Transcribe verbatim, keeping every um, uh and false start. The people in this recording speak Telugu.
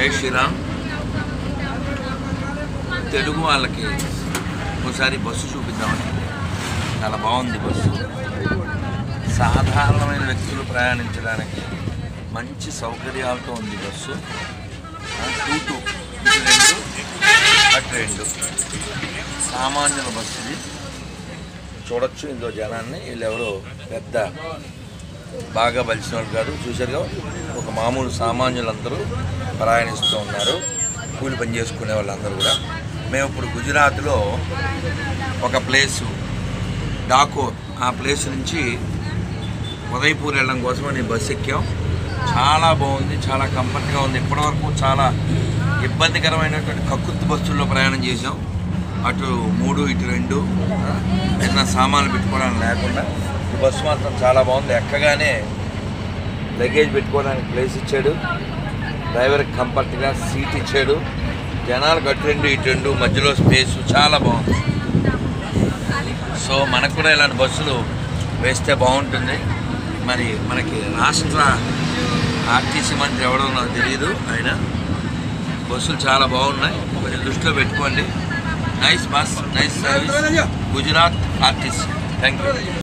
జై శ్రీరామ్. తెలుగు వాళ్ళకి ఒకసారి బస్సు చూపిద్దామని. చాలా బాగుంది బస్సు. సాధారణమైన వ్యక్తులు ప్రయాణించడానికి మంచి సౌకర్యాలతో ఉంది బస్సు. టూ టూ ఇటు రెండు అటు రెండు సామాన్యుల బస్సు ఇది. చూడొచ్చు ఇందులో జనాన్ని. వీళ్ళెవరో పెద్ద బాగా బలిసిన వాళ్ళు కాదు. చూసారుగా, ఒక మామూలు సామాన్యులందరూ ప్రయాణిస్తూ ఉన్నారు. కూలి పని చేసుకునే వాళ్ళందరూ కూడా. మేము ఇప్పుడు గుజరాత్లో ఒక ప్లేసు డాకోర్, ఆ ప్లేస్ నుంచి ఉదయపూర్ వెళ్ళడం కోసమని బస్సు ఎక్కాం. చాలా బాగుంది, చాలా కంఫర్ట్గా ఉంది. ఇప్పటివరకు చాలా ఇబ్బందికరమైనటువంటి కక్కుర్తి బస్సుల్లో ప్రయాణం చేసాం. అటు మూడు ఇటు రెండు చిన్న సామాన్లు పెట్టుకోవడానికి లేకుండా. ఈ బస్సు మాత్రం చాలా బాగుంది. ఎక్కగానే లగేజ్ పెట్టుకోవడానికి ప్లేస్ ఇచ్చాడు. డ్రైవర్కి కంఫర్ట్గా సీట్ ఇచ్చాడు. జనాలకు అటు రెండు ఇటు రెండు మధ్యలో స్పేసు చాలా బాగుంది. సో మనకు కూడా ఇలాంటి బస్సులు వేస్తే బాగుంటుంది. మరి మనకి రాష్ట్ర ఆర్టీసీ మంత్రి ఎవడో నాకు తెలియదు. ఆయన బస్సులు చాలా బాగున్నాయి, కొంచెం దృష్టిలో పెట్టుకోండి. Nice bus, nice service. Gujarat RTC. Thank you.